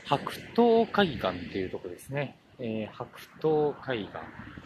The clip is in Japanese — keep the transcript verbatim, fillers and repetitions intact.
白桃海岸っていうとこですね。えー、白桃海岸。